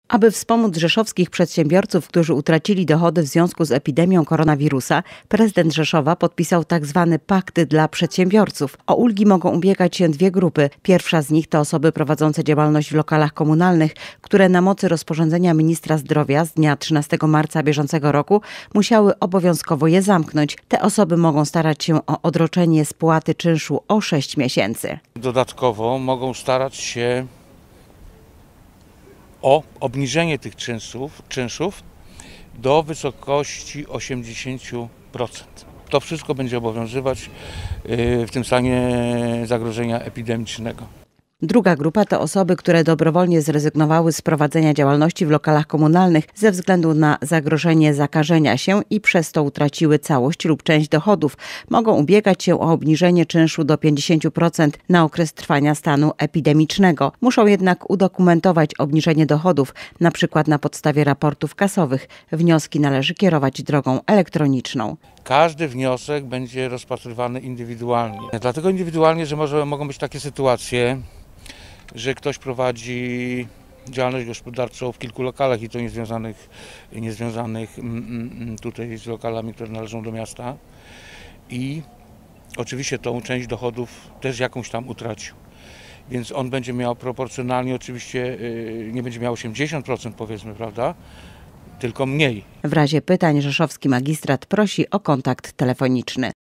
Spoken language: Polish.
Aby wspomóc rzeszowskich przedsiębiorców, którzy utracili dochody w związku z epidemią koronawirusa, prezydent Rzeszowa podpisał tzw. pakt dla przedsiębiorców. O ulgi mogą ubiegać się dwie grupy. Pierwsza z nich to osoby prowadzące działalność w lokalach komunalnych, które na mocy rozporządzenia ministra zdrowia z dnia 13 marca bieżącego roku musiały obowiązkowo je zamknąć. Te osoby mogą starać się o odroczenie spłaty czynszu o 6 miesięcy. Dodatkowo mogą starać się o obniżenie tych czynszów do wysokości 80%. To wszystko będzie obowiązywać w tym stanie zagrożenia epidemicznego. Druga grupa to osoby, które dobrowolnie zrezygnowały z prowadzenia działalności w lokalach komunalnych ze względu na zagrożenie zakażenia się i przez to utraciły całość lub część dochodów. Mogą ubiegać się o obniżenie czynszu do 50% na okres trwania stanu epidemicznego. Muszą jednak udokumentować obniżenie dochodów, np. na podstawie raportów kasowych. Wnioski należy kierować drogą elektroniczną. Każdy wniosek będzie rozpatrywany indywidualnie. Dlatego indywidualnie, że mogą być takie sytuacje, że ktoś prowadzi działalność gospodarczą w kilku lokalach i to niezwiązanych tutaj z lokalami, które należą do miasta i oczywiście tą część dochodów też jakąś tam utracił. Więc on będzie miał proporcjonalnie, oczywiście nie będzie miał 80% powiedzmy, prawda? Tylko mniej. W razie pytań rzeszowski magistrat prosi o kontakt telefoniczny.